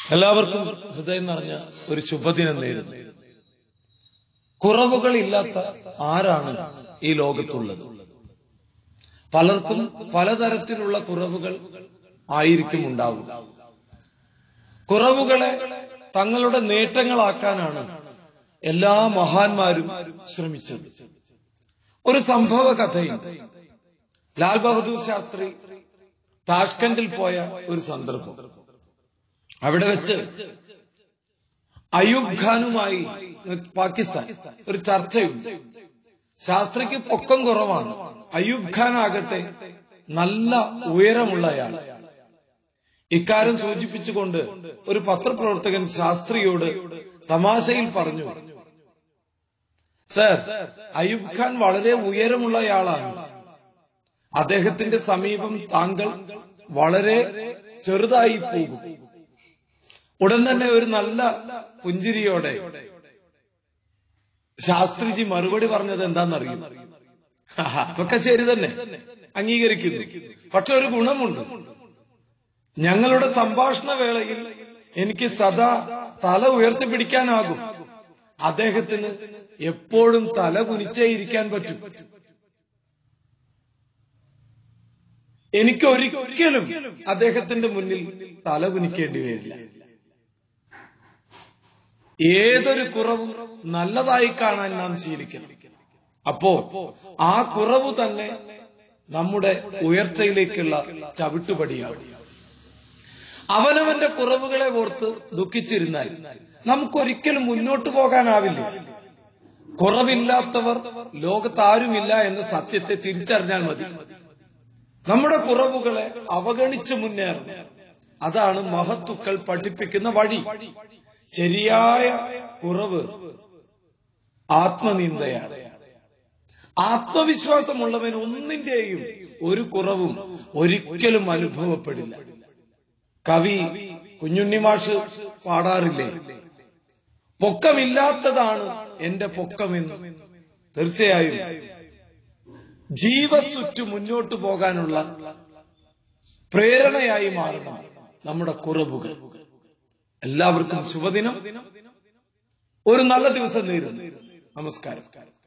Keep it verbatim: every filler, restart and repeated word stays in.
എല്ലാവർക്കും ഹൃദയം നിറഞ്ഞ ഒരു ശുഭദിനം നേരുന്നു. കുറവുകളില്ലാത്ത ആരാണ് ഈ ലോകത്തുള്ളത്? പലർക്കും പലതരത്തിലുള്ള കുറവുകൾ ആയിരിക്കും ഉണ്ടാവുക. കുറവുകളെ തങ്ങളുടെ നേട്ടങ്ങളാക്കാനാണ് എല്ലാ മഹാന്മാരും ശ്രമിച്ചത്. ഒരു സംഭവ കഥയിൽ ലാൽ ബഹദൂർ ശാസ്ത്രി താഷ്കണ്ടിൽ പോയ ഒരു സന്ദർഭം. അവിടെ വെച്ച് അയൂബ് ഖാനുമായി പാകിസ്ഥാൻ ഒരു ചർച്ചയുണ്ട്. ശാസ്ത്രിക്ക് പൊക്കം കുറവാണ്. അയൂബ് ഖാൻ ആകട്ടെ നല്ല ഉയരമുള്ളയാൾ. ഇക്കാര്യം സൂചിപ്പിച്ചുകൊണ്ട് ഒരു പത്രപ്രവർത്തകൻ ശാസ്ത്രിയോട് തമാശയിൽ പറഞ്ഞു, സർ, അയൂബ് ഖാൻ വളരെ ഉയരമുള്ളയാളാണ്. അദ്ദേഹത്തിന്റെ സമീപം താങ്കൾ വളരെ ചെറുതായി പോകും. ഉടൻ തന്നെ ഒരു നല്ല പുഞ്ചിരിയോടെ ശാസ്ത്രിജി മറുപടി പറഞ്ഞത് എന്താണെന്നറിയും? അതൊക്കെ ശരി തന്നെ, അംഗീകരിക്കുന്നു. പക്ഷെ ഒരു ഗുണമുണ്ട്. ഞങ്ങളുടെ സംഭാഷണ വേളയിൽ എനിക്ക് സദാ തല ഉയർത്തിപ്പിടിക്കാനാകും. അദ്ദേഹത്തിന് എപ്പോഴും തല കുനിച്ചേ ഇരിക്കാൻ പറ്റും. എനിക്ക് ഒരിക്കലും അദ്ദേഹത്തിന്റെ മുന്നിൽ തല കുനിക്കേണ്ടി വരില്ല. ഏതൊരു കുറവും നല്ലതായി കാണാൻ നാം ശീലിക്കണം. അപ്പോ ആ കുറവ് തന്നെ നമ്മുടെ ഉയർച്ചയിലേക്കുള്ള ചവിട്ടുപടിയാണ്. അവനവന്റെ കുറവുകളെ ഓർത്ത് ദുഃഖിച്ചിരുന്നാൽ നമുക്കൊരിക്കലും മുന്നോട്ട് പോകാനാവില്ല. കുറവില്ലാത്തവർ ലോകത്താരുമില്ല എന്ന സത്യത്തെ തിരിച്ചറിഞ്ഞാൽ മതി. നമ്മുടെ കുറവുകളെ അവഗണിച്ച് മുന്നേറണം. അതാണ് മഹത്തുക്കൾ പഠിപ്പിക്കുന്ന വഴി. ശരിയായ കുറവ് ആത്മനിന്ദയാണ്. ആത്മവിശ്വാസമുള്ളവൻ ഒന്നിന്റെയും ഒരു കുറവും ഒരിക്കലും അനുഭവപ്പെടില്ല. കവി കുഞ്ഞുണ്ണി മാഷ് പാടാറില്ലേ, പൊക്കമില്ലാത്തതാണ് എന്റെ പൊക്കമെന്ന്. തീർച്ചയായും ജീവസുറ്റു മുന്നോട്ട് പോകാനുള്ള പ്രേരണയായി മാറണം നമ്മുടെ കുറവുകൾ. എല്ലാവർക്കും ശുഭദിനം, ഒരു നല്ല ദിവസം നേരുന്നു. നമസ്കാരം.